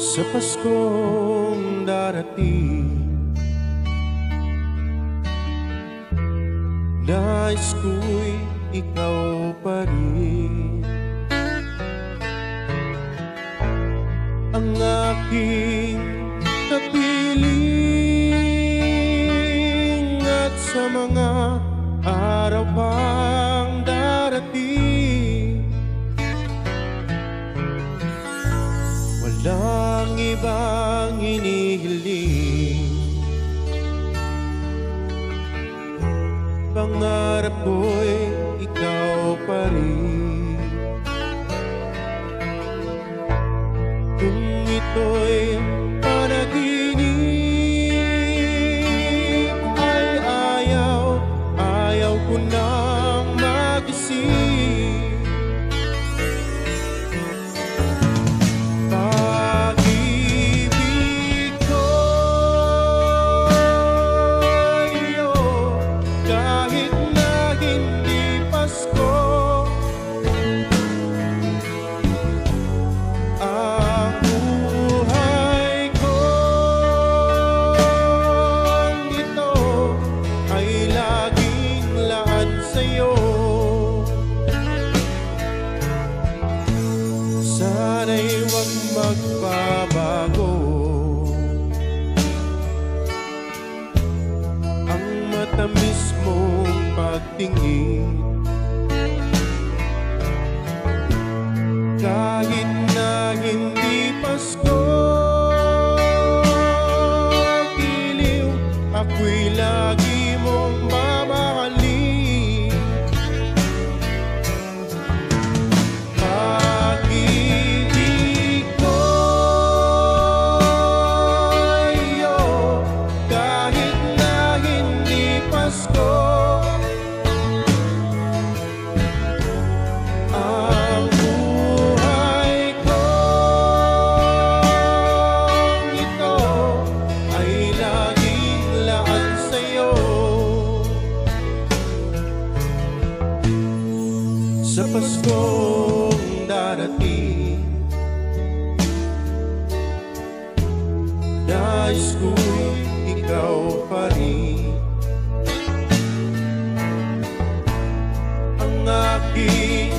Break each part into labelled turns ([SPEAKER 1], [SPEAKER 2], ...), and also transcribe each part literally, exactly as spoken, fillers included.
[SPEAKER 1] Sa Paskong darating, nais ko'y ikaw pa rin ang aking kapiling, at sa mga araw pang darating, walang ibang hinihiling. Pangarap ko'y ikaw pa rin. Kung ito'y panaginip, ay ayaw, ayaw ko nang magising. Pag-ibig ko'y iyo, kahit na hindi Pasko. Ang buhay kong ito ay laging laan sa'yo. Sana'y huwag magbabago ang matamis mong pagtingin, kahit na hindi Pasko. Giliw, ako'y lagi mong mamahalin. Pag-ibig ko'y iyo, kahit na hindi Pasko. Ang buhay kong ito ay laging laan sa'yo. Sa Paskong darating, nais ko'y ikaw pa rin ang aking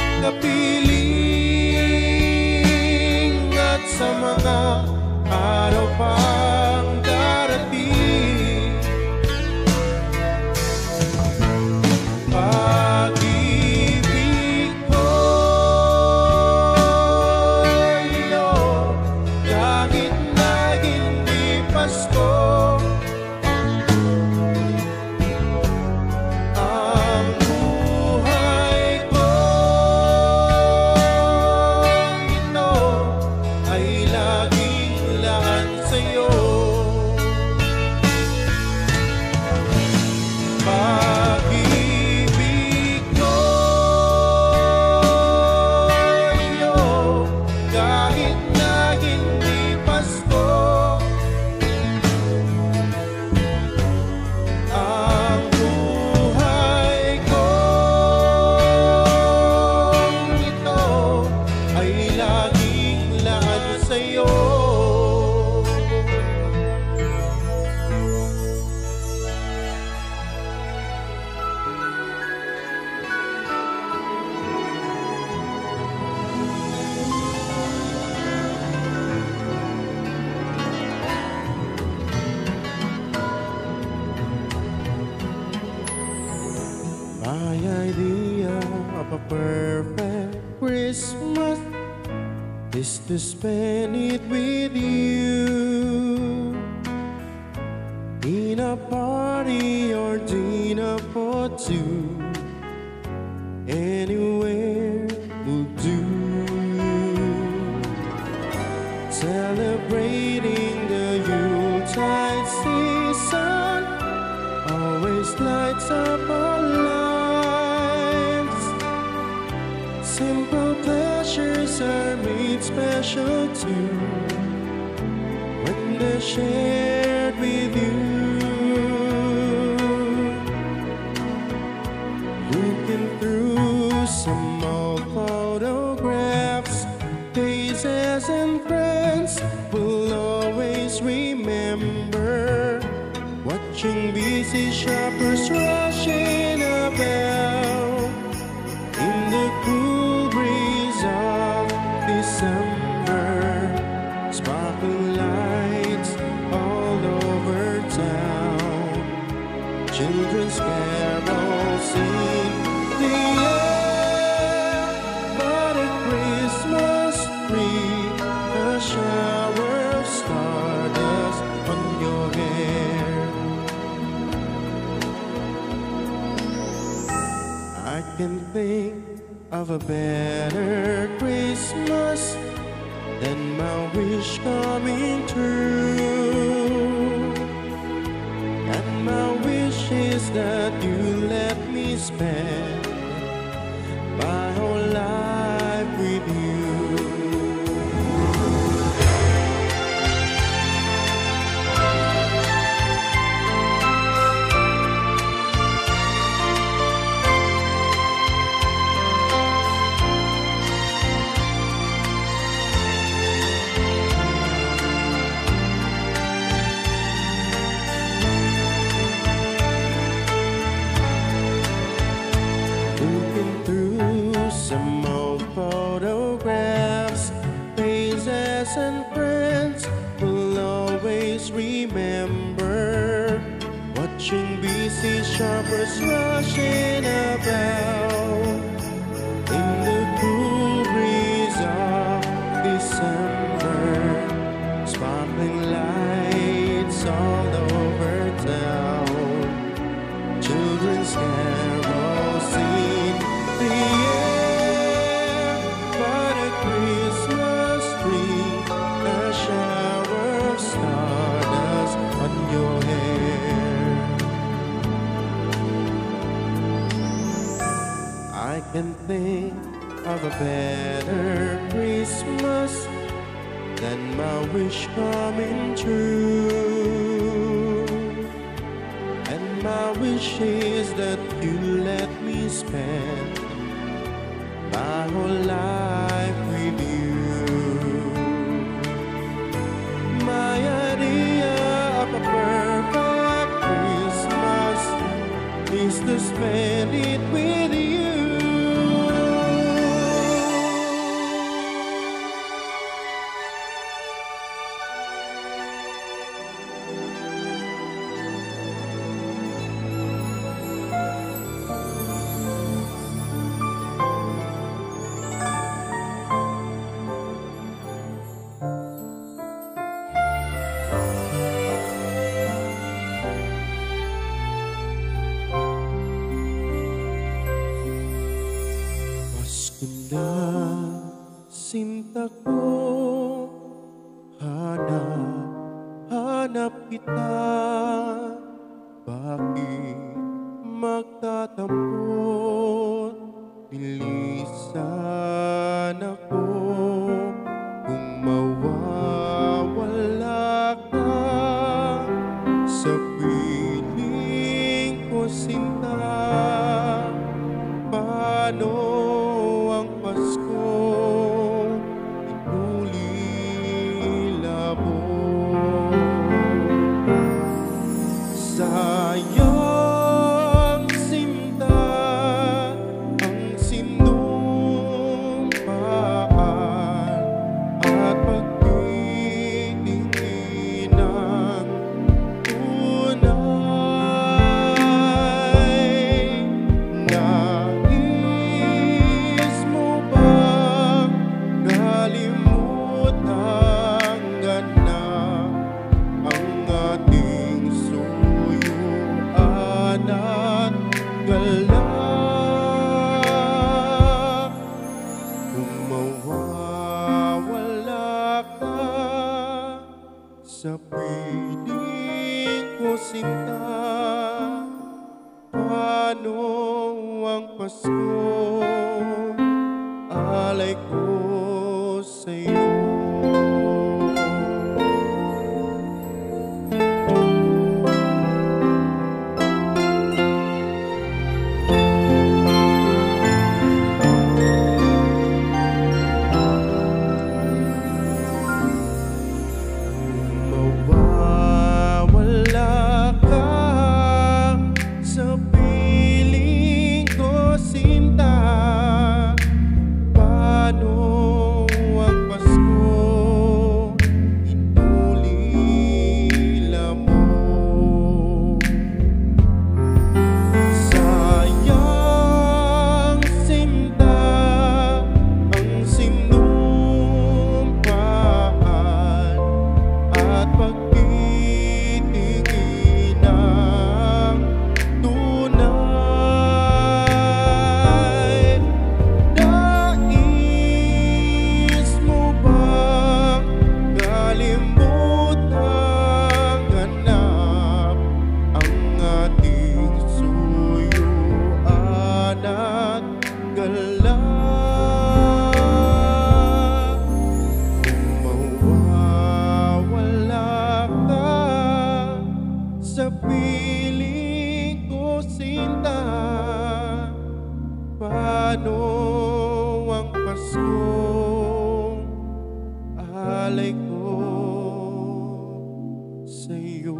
[SPEAKER 1] kapiling, at sa mga araw pang darating, pag-ibig ko'y iyo, kahit na hindi Pasko. Ang buhay kong ito ay laging laan sa'yo. Pag-ibig ko'y iyo, kahit na hindi Pasko. Ang buhay kong ito ay laging laan sa'yo. My idea of a perfect Christmas is to spend it with you, in a party or dinner for two. Anywhere will do. Celebrating the Yuletide season always lights up our lives. Simple pleasures are made special too when they're shared with you. Looking through some old photographs, days and faces and friends will always remember. Watching busy shoppers rushing about in the cool breeze of December. Sparkling lights all over town, children's carols in the air. But a Christmas tree, a shower of stardust on your hair. I can think of a better Christmas than my wish coming true. And my wish is that you let me spend my whole life with you. Some old photographs, faces and friends will always remember. Watching busy shoppers rushing about in the cool breeze of December. Sparkling lights all over town, children's carols in the air. I can think of a better Christmas than my wish coming true. And my wish is that you let me spend my whole life with you. My idea of a perfect Christmas is to spend it with you. Sinta ko, hanap, hanap kita. Bakit magtatampot? Nilisan ako kung mawawala ka sa piling ko, sinta. Paano ang Pasko? Sayang sinta ang sinumpaan at pagtitingin ng tunay. Nais mo bang kalimutang ganap ang ating at galak? Kung mawawala ka sa piling ko, sinta, paano ang Pasko? Alay ko sa'yo. alay ko sa'yo.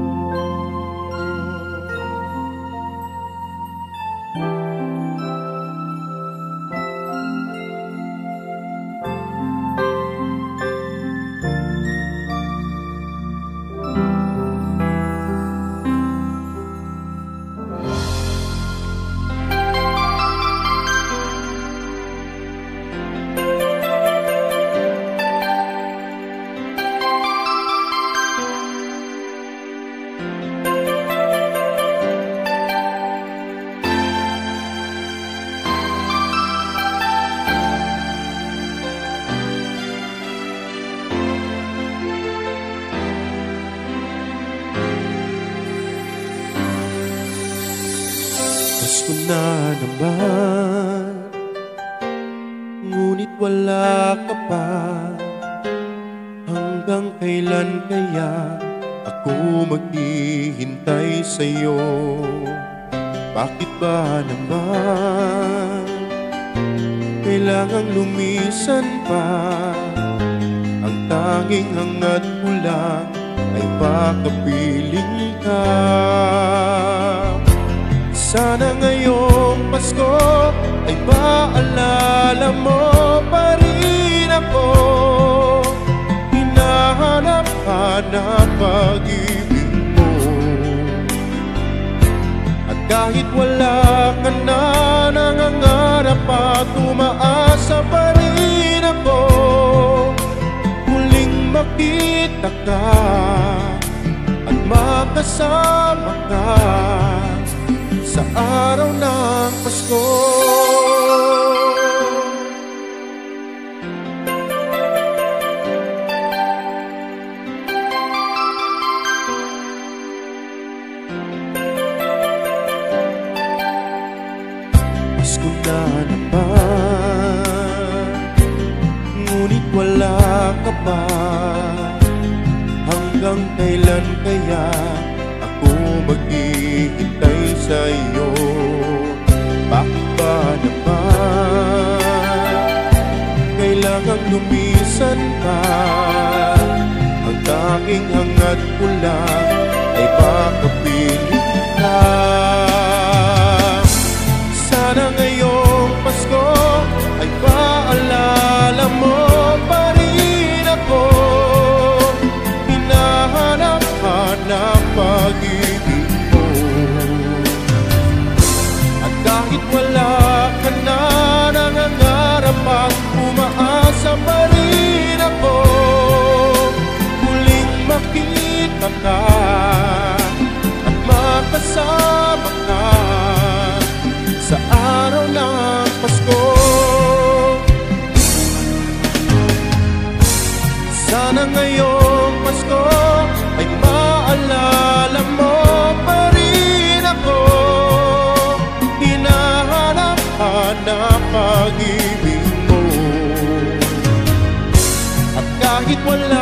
[SPEAKER 1] Pasko na naman, ngunit wala ka pa. Hanggang kailan kaya ako maghihintay sa'yo? Bakit ba naman kailangang lumisan pa? Ang tanging hangad ko lang ay makapiling ka. Sana ngayong Pasko ay maalala mo pa rin ako. Hinahanap-hanap pag-ibig mo. At kahit wala ka na, nangangarap at umaasa pa rin ako. Muling makita ka at makasama ka sa araw ng Pasko. Pasko na naman, ngunit wala ka pa. Hanggang kailan kaya ako maghihintay sa'yo? Bakit ba naman kailangang lumisan pa? Ang tanging hangad ko lang ay makapiling ka. Sana ngayong Pasko ay paalala mo pa rin ako. Hinahanap-hanap pag-ibig mo. At kahit wala ka na, nangangarap at umaasa pa rin ako. Muling makita ka at makasama ka sa araw ng Pasko. Sana ngayong Pasko ay maalala mo pa rin ako. Hinahanap-hanap pag-ibig mo. At kahit wala